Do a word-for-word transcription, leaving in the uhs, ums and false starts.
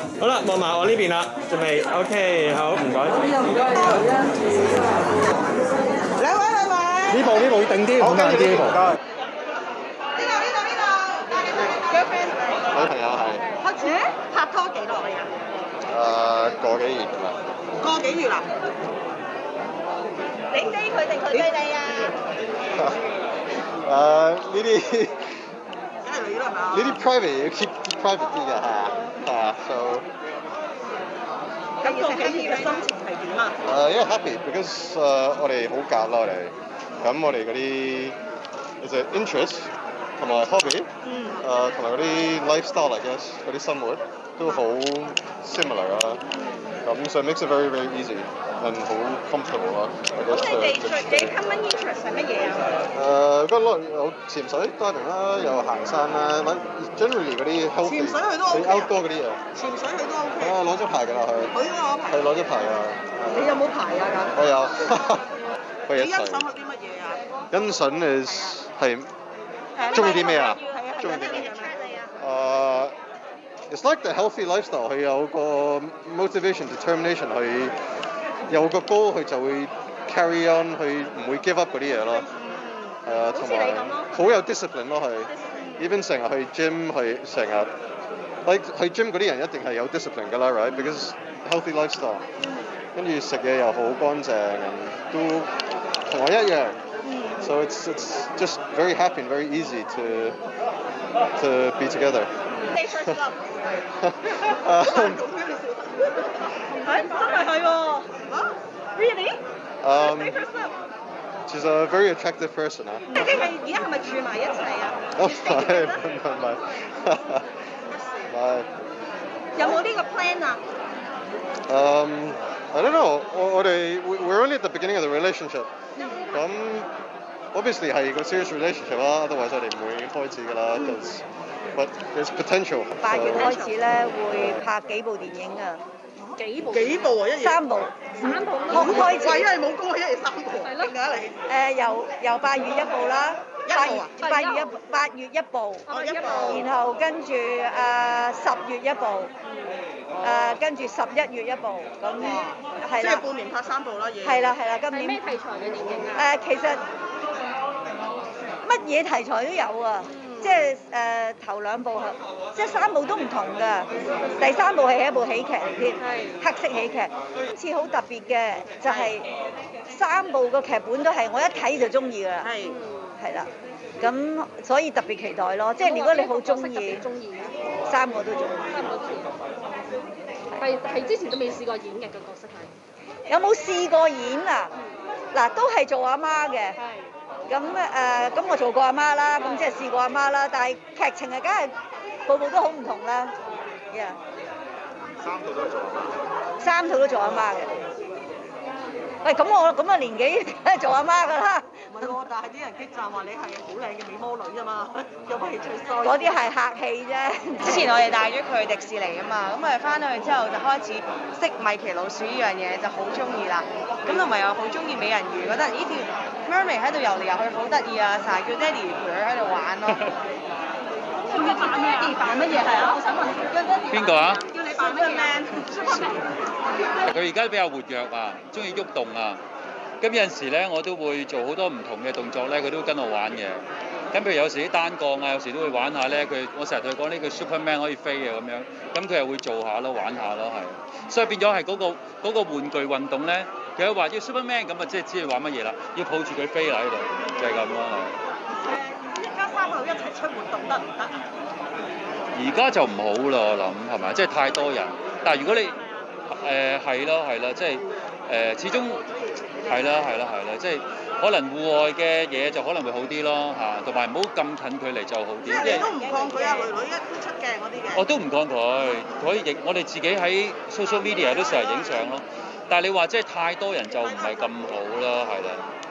好啦，望埋我呢邊啦，準備 OK， 好，唔該。 唔該，兩位兩位。 呢部呢部定啲，好慢啲呢部。 呢度呢度呢度。girlfriend 女朋友係。 開始拍拖幾耐啊？ 誒個幾月㗎啦。 個幾月啦？你追佢定佢追你啊？ 誒呢啲梗係你啦，係嘛？ 呢啲 private 要 keep private 啲嘅係啊係啊 so 咁個幾月嘅心情係點啊？ 誒因為 happy because 誒我哋好夾咯我哋，咁我哋嗰啲其實 interest 同埋 hobby， 嗯， 誒同埋嗰啲 lifestyle I guess 嗰啲生活都好 similar 啦，咁 so it makes it very very easy and 好 comfortable 啦。 咁你哋最幾 common interest 係乜嘢啊？ 誒，嗰類有潛水 diving 啦，有行山啦，like generally 嗰啲 healthy， 潛水佢都 OK 你 outdoor 嗰啲嘢。 潛水佢都 OK。 啊，攞咗牌㗎啦佢。 佢都攞牌。 係攞咗牌㗎。 你有冇牌啊？咁？ 我有。可以一齊。 你欣賞佢啲乜嘢啊？ 欣賞 is 係中意啲咩啊？中意啲咩？誒，it's like the healthy lifestyle， 佢有個 motivation determination， 佢有個 goal， 佢就會 carry on， 佢唔會 give up 嗰啲嘢咯。係啊，同埋好有 discipline 咯，係。even 成日去 gym， 去成日 like 去 gym 嗰啲人一定係有 discipline 㗎啦 ，right？because healthy lifestyle， 跟住食嘢又好乾淨，都同我一樣。So it's it's just very happy and very easy to to be together. um, 係真係係喎。Really? Um, she's a very attractive person 啊。 你哋係而家係咪住埋一齊啊？ 哦，唔係唔係唔係，唔係。 有冇呢個 plan 啊？ Um, I don't know. 我我哋 we're only at the beginning of the relationship. 咁 obviously 係個 serious relationship 啦，otherwise 我哋唔會開始㗎啦。Because but there's potential. 八月開始咧會拍幾部電影啊。 幾部？幾部啊？一夜三部。 三部我開始。 喂，因為冇工，一夜三部。係咯。點解你？ 誒由由八月一部啦。 一部啊？ 八月一八月一部。 哦，一部。 然後跟住誒十月一部。誒跟住十一月一部，咁係啦。 即係半年拍三部啦，已經。 係啦係啦，今年。 咩題材嘅電影啊？ 誒其實乜嘢題材都有啊。即係誒頭兩部即係三部都唔同㗎。第三部係一部喜劇嚟添，黑色喜劇。今次好特別嘅就係三部個劇本都係我一睇就中意㗎啦。 係。 係啦，咁所以特別期待咯。即係如果你好中意，三個都中意。 三個都中意。係係之前都未試過演嘅個角色係。 有冇試過演啊？嗱，都係做阿媽嘅。咁誒，咁我做過阿媽啦，咁即係試過阿媽啦，但係劇情啊，梗係部部都好唔同啦。Yeah。 三套都係做阿媽。 三套都做阿媽嘅。喂，咁我咁嘅年紀梗係做阿媽㗎啦。 唔係喎，但係啲人激讚話你係好靚嘅美魔女啊嘛，有冇興趣收？ 嗰啲係客氣啫。 之前我哋帶咗佢去迪士尼啊嘛，咁我哋翻到去之後就開始識米奇老鼠呢樣嘢，就好中意啦。咁同埋又好中意美人魚，覺得呢條 mermaid 喺度游嚟游去好得意啊，成日叫爹哋陪佢喺度玩咯。 叫你扮咩啊？扮乜嘢係啊？我想問。 邊個啊？ 叫你扮乜嘢？ 佢而家比較活躍啊，中意喐動啊。咁有陣時咧，我都會做好多唔同嘅動作咧，佢都跟我玩嘅。咁譬如有時啲單槓啊，有時都會玩下咧。佢我成日同佢講呢句 Superman 可以飛嘅咁樣，咁佢又會做下咯，玩下咯，係。所以變咗係嗰個嗰個玩具運動咧，佢話要 Superman 咁啊，即係知佢玩乜嘢啦，要抱住佢飛啦喺度，就係咁咯，係。 誒，一家三口一齊出活動得唔得啊？ 而家就唔好啦，我諗係咪？即係太多人。但係如果你誒係咯係咯，即係誒始終。係啦，係啦，係啦，即係可能戶外嘅嘢就可能會好啲咯嚇，同埋唔好咁近距離就好啲。 即係你都唔抗拒啊，女女一出鏡嗰啲嘅。 我都唔抗拒，可以影。我哋自己喺 social media 都成日影相咯。但係你話即係太多人就唔係咁好啦，係啦。